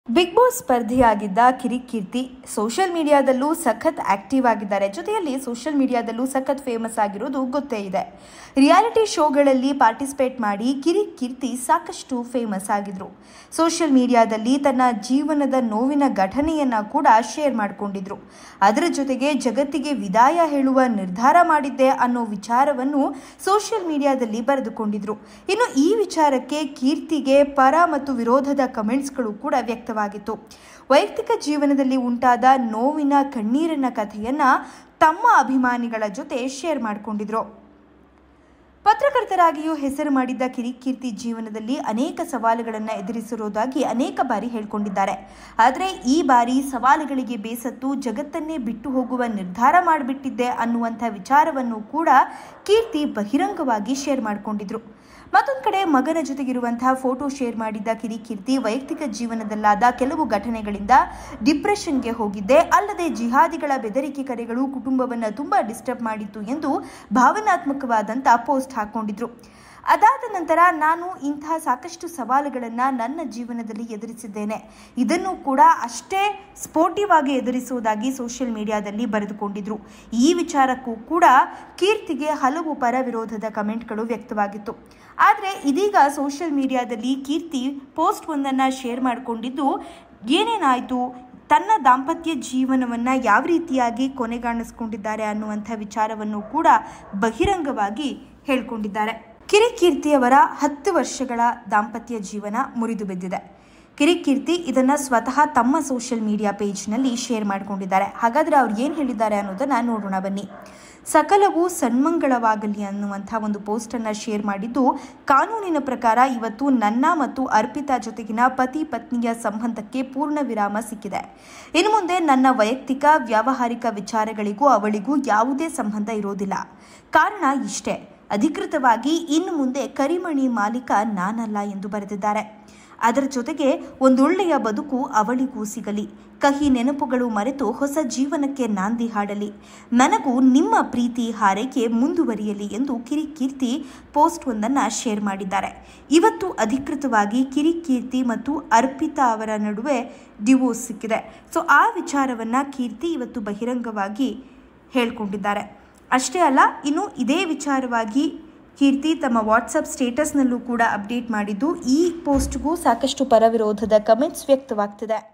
Big boss ಸ್ಪರ್ಧಿಯಾಗಿದ್ದ Kirik Keerthi social ಮೀಡಿಯಾದಲ್ಲೂ ಸಖತ್ ಆಕ್ಟಿವ್ ಆಗಿದ್ದಾರೆ. ಜೊತೆಯಲ್ಲಿ ಸೋಷಿಯಲ್ ಮೀಡಿಯಾದಲ್ಲೂ ಸಖತ್ ಫೇಮಸ್ ಆಗಿರೋದು ಗೊತ್ತೇ ಇದೆ. ರಿಯಾಲಿಟಿ ಶೋಗಳಲ್ಲಿ ಪಾರ್ಟಿಸಿಪೇಟ್ ಮಾಡಿ ಕಿರಿಕೀರ್ತಿ ಸಾಕಷ್ಟು ಫೇಮಸ್ ಆಗಿದ್ರು. ಸೋಷಿಯಲ್ ಮೀಡಿಯಾದಲ್ಲಿ ತನ್ನ ಜೀವನದ ನೋವಿನ ಘಟನೆಯನ್ನ ಕೂಡ ಶೇರ್ ಮಾಡಿಕೊಂಡಿದ್ರು. ಅದರ ಜೊತೆಗೆ ಜಗತ್ತಿಗೆ ವಿದಾಯ ಹೇಳುವ ನಿರ್ಧಾರ ಮಾಡಿದ್ದೆ ಅನ್ನೋ ವಿಚಾರವನ್ನು ಸೋಷಿಯಲ್ ಮೀಡಿಯಾದಲ್ಲಿ ಬರೆದುಕೊಂಡಿದ್ರು. ಇನ್ನು ಈ ವಿಚಾರಕ್ಕೆ ಕೀರ್ತಿಗೆ ಪರ ಮತ್ತು ವಿರೋಧದ ಕಮೆಂಟ್ಸ್ಗಳು ಕೂಡ ವ್ಯಕ್ತವಾಗಿತ್ತು. ವೈಯಕ್ತಿಕ ಜೀವನದಲ್ಲಿ ಉಂಟಾದ ನೋವಿನ ಕಣ್ಣೀರಿನ ಕಥೆಯನ್ನ ತಮ್ಮ ಅಭಿಮಾನಿಗಳ ಜೊತೆ ಶೇರ್ ಮಾಡಿಕೊಂಡಿದ್ರು. ಪತ್ರಕರ್ತರಾಗಿಯೂ ಹೆಸರು ಮಾಡಿದ್ದ ಕಿರಿಕೀರ್ತಿ ಜೀವನದಲ್ಲಿ ಅನೇಕ ಸವಾಲುಗಳನ್ನು ಎದುರಿಸಿರುವುದಾಗಿ ಅನೇಕ ಬಾರಿ ಹೇಳಿಕೊಂಡಿದ್ದಾರೆ. ಆದರೆ ಈ ಬಾರಿ ಸವಾಲುಗಳಿಗೆ ಬೇಸತ್ತು ಜಗತ್ತನ್ನೇ ಬಿಟ್ಟು ಹೋಗುವ ನಿರ್ಧಾರ ಮಾಡಿಬಿಟ್ಟಿದ್ದೆ ಅನ್ನುವಂಥ ವಿಚಾರವನ್ನು ಕೂಡ ಕೀರ್ತಿ ಬಹಿರಂಗವಾಗಿ ಶೇರ್ ಮಾಡಿಕೊಂಡಿದ್ರು. ಮತ್ತೊಂದು ಕಡೆ ಮಗನ ಜೊತೆಗಿರುವಂತಹ ಫೋಟೋ ಶೇರ್ ಮಾಡಿದ್ದ ಕಿರಿಕೀರ್ತಿ ವೈಯಕ್ತಿಕ ಜೀವನದಲ್ಲಾದ ಕೆಲವು ಘಟನೆಗಳಿಂದ ಡಿಪ್ರೆಷನ್ಗೆ ಹೋಗಿದ್ದೆ, ಅಲ್ಲದೆ ಜಿಹಾದಿಗಳ ಬೆದರಿಕೆ ಕರೆಗಳು ಕುಟುಂಬವನ್ನು ತುಂಬಾ ಡಿಸ್ಟರ್ಬ್ ಮಾಡಿತ್ತು ಎಂದು ಭಾವನಾತ್ಮಕವಾದಂಥ ಪೋಸ್ಟ್ ಹಾಕೊಂಡಿದ್ರು. ಅದಾದ ನಂತರ ನಾನು ಇಂತಹ ಸಾಕಷ್ಟು ಸವಾಲುಗಳನ್ನು ನನ್ನ ಜೀವನದಲ್ಲಿ ಎದುರಿಸಿದ್ದೇನೆ, ಇದನ್ನು ಕೂಡ ಅಷ್ಟೇ ಸ್ಪೋರ್ಟಿವ್ ಆಗಿ ಎದುರಿಸುವುದಾಗಿ ಸೋಷಿಯಲ್ ಮೀಡಿಯಾದಲ್ಲಿ ಬರೆದುಕೊಂಡಿದ್ರು. ಈ ವಿಚಾರಕ್ಕೂ ಕೂಡ ಕೀರ್ತಿಗೆ ಹಲವು ಪರ ವಿರೋಧದ ಕಮೆಂಟ್ಗಳು ವ್ಯಕ್ತವಾಗಿತ್ತು. ಆದರೆ ಇದೀಗ ಸೋಷಿಯಲ್ ಮೀಡಿಯಾದಲ್ಲಿ ಕೀರ್ತಿ ಪೋಸ್ಟ್ ಒಂದನ್ನು ಶೇರ್ ಮಾಡಿಕೊಂಡಿದ್ದು ಏನೇನಾಯಿತು, ತನ್ನ ದಾಂಪತ್ಯ ಜೀವನವನ್ನು ಯಾವ ರೀತಿಯಾಗಿ ಕೊನೆಗಾಣಿಸ್ಕೊಂಡಿದ್ದಾರೆ ಅನ್ನುವಂಥ ವಿಚಾರವನ್ನು ಕೂಡ ಬಹಿರಂಗವಾಗಿ ಹೇಳ್ಕೊಂಡಿದ್ದಾರೆ. ಕಿರಿಕೀರ್ತಿಯವರ 10 ವರ್ಷಗಳ ದಾಂಪತ್ಯ ಜೀವನ ಮುರಿದು ಬಿದ್ದಿದೆ. ಕಿರಿಕೀರ್ತಿ ಇದನ್ನು ಸ್ವತಃ ತಮ್ಮ ಸೋಷಿಯಲ್ ಮೀಡಿಯಾ ಪೇಜ್ನಲ್ಲಿ ಶೇರ್ ಮಾಡಿಕೊಂಡಿದ್ದಾರೆ. ಹಾಗಾದರೆ ಅವ್ರು ಏನು ಹೇಳಿದ್ದಾರೆ ಅನ್ನೋದನ್ನು ನೋಡೋಣ ಬನ್ನಿ. ಸಕಲವೂ ಸನ್ಮಂಗಳವಾಗಲಿ ಅನ್ನುವಂಥ ಒಂದು ಪೋಸ್ಟನ್ನು ಶೇರ್ ಮಾಡಿದ್ದು, ಕಾನೂನಿನ ಪ್ರಕಾರ ಇವತ್ತು ನನ್ನ ಮತ್ತು ಅರ್ಪಿತಾ ಜೊತೆಗಿನ ಪತಿ ಪತ್ನಿಯ ಸಂಬಂಧಕ್ಕೆ ಪೂರ್ಣ ವಿರಾಮ ಸಿಕ್ಕಿದೆ. ಇನ್ನು ಮುಂದೆ ನನ್ನ ವೈಯಕ್ತಿಕ ವ್ಯಾವಹಾರಿಕ ವಿಚಾರಗಳಿಗೂ ಅವಳಿಗೂ ಯಾವುದೇ ಸಂಬಂಧ ಇರೋದಿಲ್ಲ. ಕಾರಣ ಇಷ್ಟೇ, ಅಧಿಕೃತವಾಗಿ ಇನ್ನು ಮುಂದೆ ಕರಿಮಣಿ ಮಾಲೀಕ ನಾನಲ್ಲ ಎಂದು ಬರೆದಿದ್ದಾರೆ. ಅದರ ಜೊತೆಗೆ ಒಂದೊಳ್ಳೆಯ ಬದುಕು ಅವಳಿಗೂ ಸಿಗಲಿ, ಕಹಿ ನೆನಪುಗಳು ಮರೆತು ಹೊಸ ಜೀವನಕ್ಕೆ ನಾಂದಿ ಹಾಡಲಿ, ನನಗೂ ನಿಮ್ಮ ಪ್ರೀತಿ ಹಾರೈಕೆ ಮುಂದುವರಿಯಲಿ ಎಂದು ಕಿರಿಕೀರ್ತಿ ಪೋಸ್ಟ್ ಒಂದನ್ನು ಶೇರ್ ಮಾಡಿದ್ದಾರೆ. ಇವತ್ತು ಅಧಿಕೃತವಾಗಿ ಕಿರಿಕೀರ್ತಿ ಮತ್ತು ಅರ್ಪಿತಾ ಅವರ ನಡುವೆ ಡಿವೋರ್ಸ್ ಸಿಕ್ಕಿದೆ. ಸೊ ಆ ವಿಚಾರವನ್ನು ಕೀರ್ತಿ ಇವತ್ತು ಬಹಿರಂಗವಾಗಿ ಹೇಳ್ಕೊಂಡಿದ್ದಾರೆ. ಅಷ್ಟೇ ಅಲ್ಲ, ಇನ್ನು ಇದೇ ವಿಚಾರವಾಗಿ ಕೀರ್ತಿ ತಮ್ಮ ವಾಟ್ಸಪ್ ಸ್ಟೇಟಸ್ನಲ್ಲೂ ಕೂಡ ಅಪ್ಡೇಟ್ ಮಾಡಿದ್ದು ಈ ಪೋಸ್ಟ್ಗೂ ಸಾಕಷ್ಟು ಪರ ವಿರೋಧದ ಕಮೆಂಟ್ಸ್ ವ್ಯಕ್ತವಾಗ್ತಿದೆ.